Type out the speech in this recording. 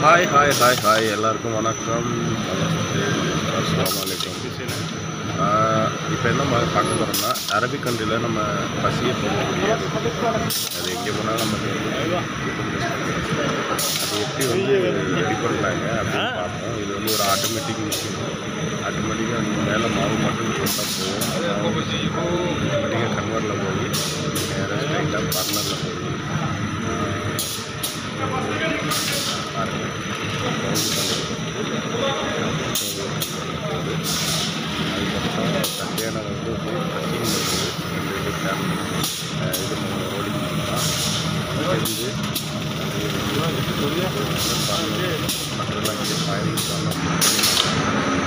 Hi எல்லாருக்கும் வணக்கம். அஸ்ஸலாமு அலைக்கும். இப்போ என்ன பார்க்க போகிறோம்னா, அரபிக் கண்ட்ரியில் நம்ம பசியை போகக்கூடிய அது எங்கே போனாலும் நம்ம அது எப்படி ரெடி பண்ணுறாங்க அப்படின்னு பார்ப்போம். இது ஒரு ஆட்டோமேட்டிக் மிஷின். ஆட்டோமேட்டிக்காக மேலே மாவு மட்டும் போட்டால் போகும். ஆட்டோமேட்டிக்காக கன்வெர்ட்டில் போய் நேராக ஸ்ட்ரைட்டாக பர்னரில் போய் அதுக்கப்புறம் கட்டையான கட்டிங் இது ரோடிங் பண்ணலாம். அதுலேருந்து மற்றெல்லாம் இங்கே ஃபயரிங் பண்ணலாம்.